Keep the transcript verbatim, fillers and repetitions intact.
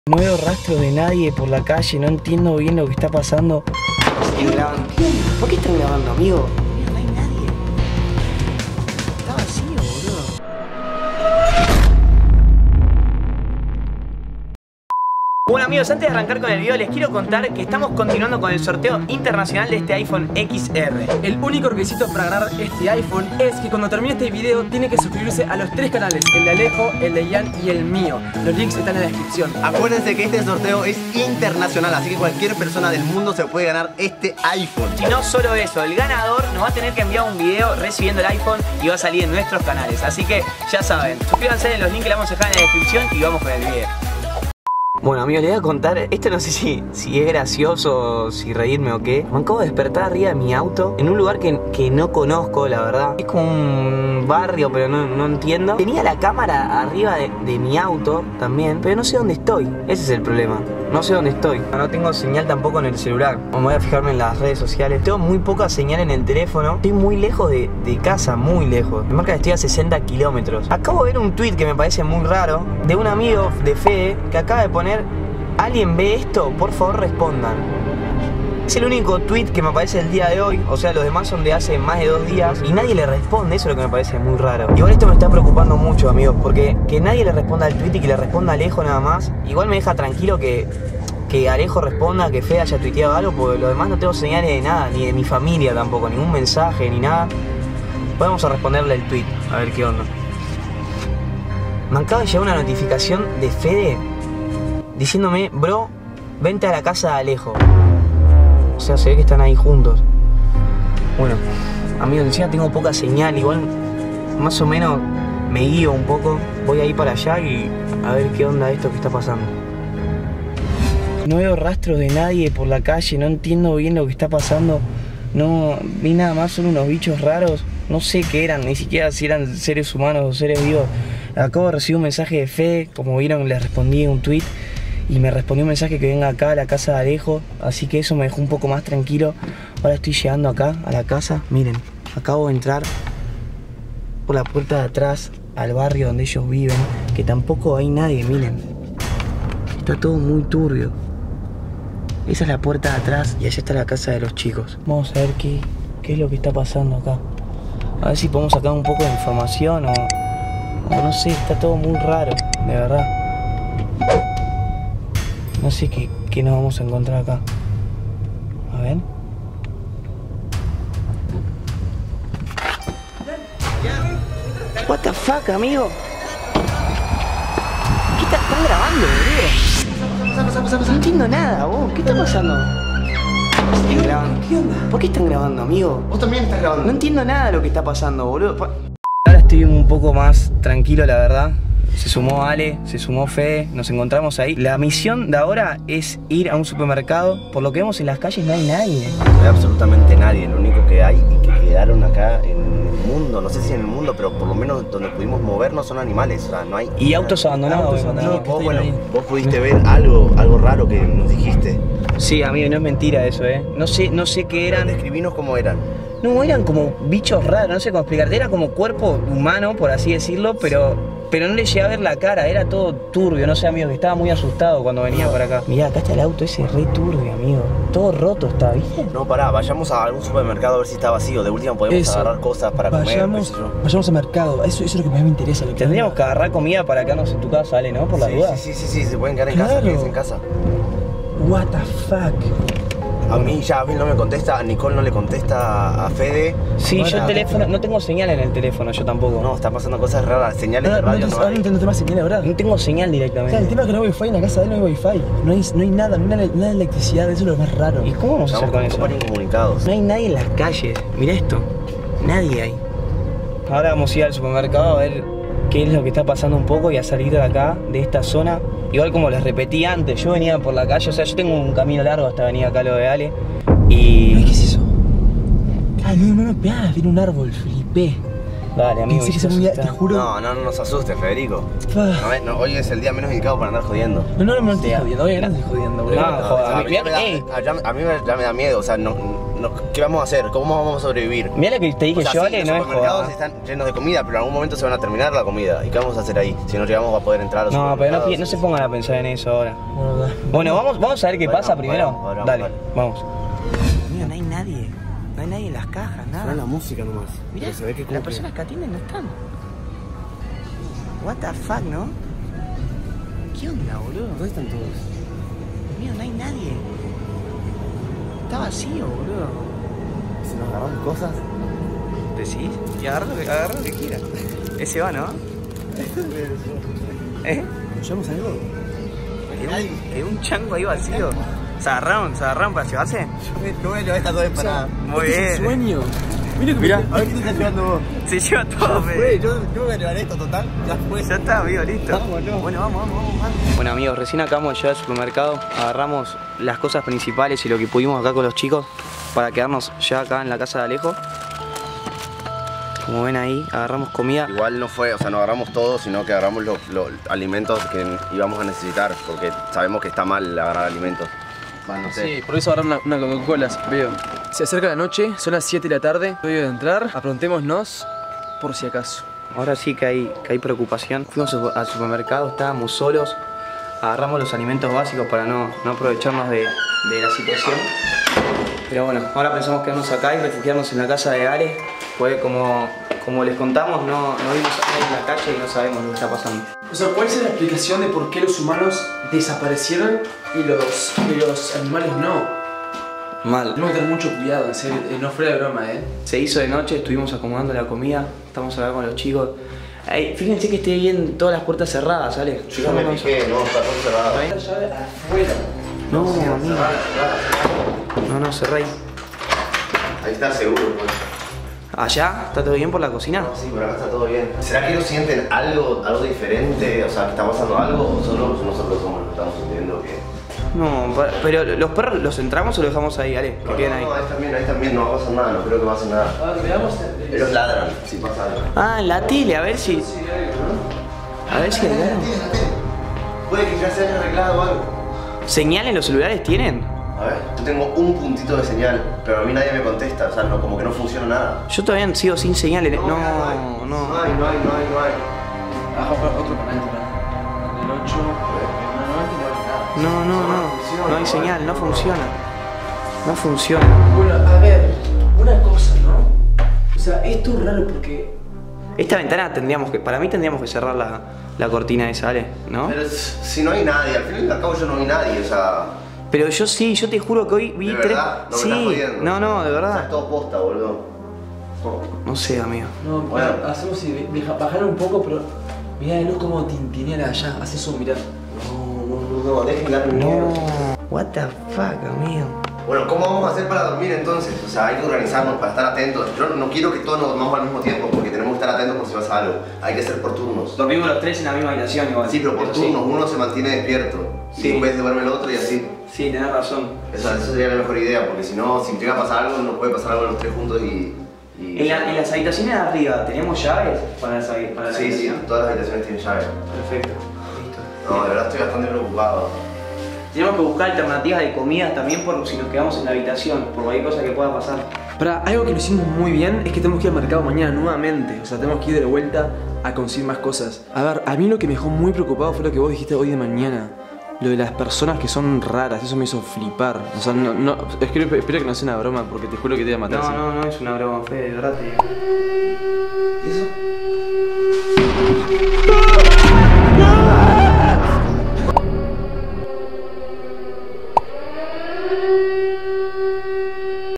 No veo rastro de nadie por la calle, no entiendo bien lo que está pasando. Estoy grabando. ¿Por qué están grabando, amigo? Mira, no hay nadie. Está vacío, boludo. Bueno amigos, antes de arrancar con el video les quiero contar que estamos continuando con el sorteo internacional de este iPhone equis erre. El único requisito para ganar este iPhone es que cuando termine este video tiene que suscribirse a los tres canales, el de Alejo, el de Ian y el mío. Los links están en la descripción. Acuérdense que este sorteo es internacional, así que cualquier persona del mundo se puede ganar este iPhone. Y no solo eso, el ganador nos va a tener que enviar un video recibiendo el iPhone y va a salir en nuestros canales. Así que ya saben, suscríbanse en los links que le vamos a dejar en la descripción y vamos con el video. Bueno amigos, les voy a contar, esto no sé si, si es gracioso, si reírme o qué. Me acabo de despertar arriba de mi auto, en un lugar que, que no conozco, la verdad. Es como un barrio, pero no, no entiendo. Tenía la cámara arriba de, de mi auto también, pero no sé dónde estoy. Ese es el problema, no sé dónde estoy. No tengo señal tampoco en el celular. Voy a fijarme en las redes sociales. Tengo muy poca señal en el teléfono. Estoy muy lejos de, de casa, muy lejos. Me marca que estoy a sesenta kilómetros. Acabo de ver un tweet que me parece muy raro, de un amigo de Fede, que acaba de poner: ¿alguien ve esto? Por favor respondan. Es el único tweet que me aparece el día de hoy. O sea, los demás son de hace más de dos días y nadie le responde. Eso es lo que me parece muy raro. Igual esto me está preocupando mucho, amigos, porque que nadie le responda al tweet y que le responda a Alejo nada más, igual me deja tranquilo que, que Alejo responda, que Fede haya tuiteado algo, porque lo demás no tengo señales de nada, ni de mi familia tampoco, ningún mensaje, ni nada. Vamos a responderle el tweet, a ver qué onda. Me acaba de llegar una notificación de Fede diciéndome: bro, vente a la casa de Alejo. O sea, se ve que están ahí juntos. Bueno, amigos, encima tengo poca señal. Igual, más o menos, me guío un poco. Voy a ir para allá y a ver qué onda esto que está pasando. No veo rastros de nadie por la calle. No entiendo bien lo que está pasando. No vi nada más, son unos bichos raros. No sé qué eran, ni siquiera si eran seres humanos o seres vivos. Acabo de recibir un mensaje de Fede. Como vieron, le respondí un tweet y me respondió un mensaje que venga acá a la casa de Alejo, así que eso me dejó un poco más tranquilo. Ahora estoy llegando acá a la casa. Miren, acabo de entrar por la puerta de atrás al barrio donde ellos viven, que tampoco hay nadie. Miren, está todo muy turbio. Esa es la puerta de atrás y allá está la casa de los chicos. Vamos a ver qué, qué es lo que está pasando acá. A ver si podemos sacar un poco de información o, o no sé, está todo muy raro, de verdad. No sé qué, qué nos vamos a encontrar acá. A ver. What the fuck, amigo. ¿Qué está, están grabando, boludo? Pasa, pasa, pasa, pasa. No entiendo nada, vos. ¿Qué está pasando? ¿Están grabando? ¿Qué onda? ¿Por qué están grabando, amigo? Vos también estás grabando. No entiendo nada de lo que está pasando, boludo. Ahora estoy un poco más tranquilo, la verdad. Se sumó Ale, se sumó Fede, nos encontramos ahí. La misión de ahora es ir a un supermercado. Por lo que vemos en las calles no hay nadie. No hay absolutamente nadie, lo único que hay y que quedaron acá en el mundo, no sé si en el mundo, pero por lo menos donde pudimos movernos son animales, o sea, no hay... Y autos abandonados. Autos abandonados. Y vos, bueno, vos pudiste ver algo, algo raro que nos dijiste. Sí, amigo, no es mentira eso, eh. No sé, no sé qué eran. Describinos cómo eran. No, eran como bichos raros, no sé cómo explicarte. Era como cuerpo humano, por así decirlo, pero... Pero no le llegué a ver la cara, era todo turbio, no sé, amigo, que estaba muy asustado cuando venía para acá. Mirá, acá está el auto ese re turbio, amigo. Todo roto está, ¿viste? No, pará, vayamos a algún supermercado a ver si está vacío. De última podemos Eso. agarrar cosas para Vayamos, comer, qué sé yo. vayamos al mercado, eso, eso es lo que más me interesa. Lo que Tendríamos que agarrar comida para quedarnos en tu casa, Ale, ¿no? Por la Sí, duda. sí, sí, sí, sí, se pueden quedar en Claro. casa, quédense en casa. What the fuck. A mí ya Abel no me contesta, a Nicole no le contesta, a Fede. Sí, Bueno, yo el teléfono, no tengo señal en el teléfono, yo tampoco. No, está pasando cosas raras, señales No, de no, radio no, no ahora hay. no entiendo más señal, ¿verdad? No tengo señal O directamente. sea, el tema es que no hay wifi, en la casa de él no hay wifi. No hay, no hay nada, no hay nada de electricidad, eso es lo más raro. ¿Y cómo vamos a hacer Estamos con eso? súper incomunicados. No hay nadie en las calles, mira esto, nadie hay. Ahora vamos a ir al supermercado a ver qué es lo que está pasando un poco y a salir de acá, de esta zona. Igual como les repetí antes, yo venía por la calle, o sea, yo tengo un camino largo hasta venir acá a lo de Ale. Y... Ay, ¿qué es eso? Ah, no, no, no, esperá, viene un árbol, flipé. Dale, amigo. Pensé que se movía, te juro. No, no, no nos asustes, Federico. Ah. No, eh, no, hoy es el día menos indicado para andar jodiendo. No, no, no, no estoy Sí. jodiendo, oye, no estoy jodiendo, boludo. No, joder, a, a mí, mí- ya me da, ey. a- ya- a mí me- ya me da miedo, o sea, no, no, ¿qué vamos a hacer? ¿Cómo vamos a sobrevivir? Mira lo que te dije O sea, yo, sí, Ale, los no es supermercados joda. están llenos de comida, pero en algún momento se van a terminar la comida. ¿Y qué vamos a hacer ahí? Si no llegamos a poder entrar a los No, pero no, supermercados. pi- no se pongan a pensar en eso ahora. Bueno, vamos, vamos a ver qué Bueno, pasa primero. bueno, bueno, Dale, bueno. vamos. Mío, no hay nadie. No hay nadie en las cajas, nada. la música nomás. Mirá, Pero se ve que las cumple. personas que atienden no están. What the fuck, ¿no? ¿Qué onda, boludo? ¿Dónde están todos? Mío, no hay nadie. Está vacío, boludo. ¿Se nos agarran cosas? ¿Decís? Y agarra lo que, agarra lo que quiera. Ese va, ¿no? ¿Eh? ¿Escuchamos algo? ¿Quedó, quedó un chango ahí vacío? ¿Se agarraron? ¿Se agarraron para llevarse? No voy a llevar estas dos empanadas. Muy Este es bien. el sueño. Mira que Mirá. A ver qué te estás llevando vos. Se lleva todo, Fue, fe. yo, yo voy a llevar esto total. Ya fue. Ya está, amigo, listo. Vamos, no. Bueno, vamos, vamos, vamos, vamos. Bueno, amigos, recién acabamos de llegar al supermercado. Agarramos las cosas principales y lo que pudimos acá con los chicos para quedarnos ya acá en la casa de Alejo. Como ven ahí, agarramos comida. Igual no fue, o sea, no agarramos todo, sino que agarramos los, los alimentos que íbamos a necesitar, porque sabemos que está mal agarrar alimentos. Bueno, no sé. Sí, por eso agarraron una, una Coca-Cola, veo. Se acerca la noche, son las siete de la tarde. Voy a entrar, aprontémonos por si acaso. Ahora sí que hay, que hay preocupación. Fuimos al supermercado, estábamos solos. Agarramos los alimentos básicos para no, no aprovecharnos de, de la situación. Pero bueno, ahora pensamos quedarnos acá y refugiarnos en la casa de Ale. Pues como, como les contamos, no, no vimos a nadie en la calle y no sabemos lo que está pasando. O sea, ¿cuál es la explicación de por qué los humanos desaparecieron y los, y los animales no? Mal. Tenemos que tener mucho cuidado, en serio, eh, no fuera de broma, ¿eh? Se hizo de noche, estuvimos acomodando la comida, estamos acá con los chicos. Ay, fíjense que esté bien todas las puertas cerradas, ¿sale? Yo ya me fijé, no, está todo cerrado. La llave afuera. No, amigo. Cerrada, cerrada. No, no, cerré ahí. Ahí está seguro, pues. ¿Allá? ¿Está todo bien por la cocina? No, sí, por acá está todo bien. ¿Será que ellos sienten algo, algo diferente? O sea, que está pasando algo, o solo nosotros somos los que estamos sintiendo que... No, pa- pero los perros los entramos o los dejamos ahí, Ale, que No, queden no, ahí. no, ahí también, ahí también no va a pasar nada, no creo que pase nada. A ver, veamos. Ellos ladran, si pasa algo. Ah, en la tele, a ver si. A ver si hay algo. Puede que ya se haya arreglado algo. ¿Señal en los celulares tienen? A ver, yo tengo un puntito de señal, pero a mí nadie me contesta, o sea, no, como que no funciona nada. Yo todavía sigo sin señales. No, no, hay, no. no hay, no hay, no hay, no hay. Ajá, otro canal, en el ocho. No, no, no. No hay señal, no funciona. No funciona. Bueno, a ver, una cosa, ¿no? O sea, esto es raro porque... Esta ventana tendríamos que. Para mí tendríamos que cerrar la, la cortina esa, Ale, ¿no? Pero es- si no hay nadie, al fin y al cabo yo no vi nadie, o sea... Pero yo sí, yo te juro que hoy vi ¿De tres. verdad? No me Sí, estás jodiendo. no, no, de O sea, es verdad. todo posta, boludo. No. No sé, amigo. No, Bueno. bueno, hacemos así, deja, bajar un poco, pero... Mirá, no como tintinea allá, hace eso, mirá. No, no, no, no, dejen darme No. miedo. What the fuck, amigo. Bueno, ¿cómo vamos a hacer para dormir entonces? O sea, hay que organizarnos para estar atentos. Yo no quiero que todos nos dormamos al mismo tiempo, porque tenemos que estar atentos por si pasa algo. Hay que ser por turnos. Dormimos los tres en la misma habitación igual. Sí, pero por Eso turnos, uno se mantiene despierto. Sí. Y después se duerme el otro y así. Sí, tenés razón. Esa, esa sería la mejor idea, porque si no, si llega a pasar algo, no puede pasar algo los tres juntos y... y- En, la- en las habitaciones de arriba, ¿tenemos llaves para, esa, para la Sí, sí, habitación? todas las habitaciones tienen llave. Perfecto. Listo. No, de verdad estoy bastante preocupado. Tenemos que buscar alternativas de comidas también por si nos quedamos en la habitación, por cualquier cosa que pueda pasar. Para algo que lo hicimos muy bien es que tenemos que ir al mercado mañana nuevamente. O sea, tenemos que ir de vuelta a conseguir más cosas. A ver, a mí lo que me dejó muy preocupado fue lo que vos dijiste hoy de mañana. Lo de las personas que son raras, eso me hizo flipar. O sea, no, no, espero, espero que no sea una broma porque te juro que te voy a matar. No, ¿sí? no, no es una broma, Fede, de verdad te digo. ¿Y eso?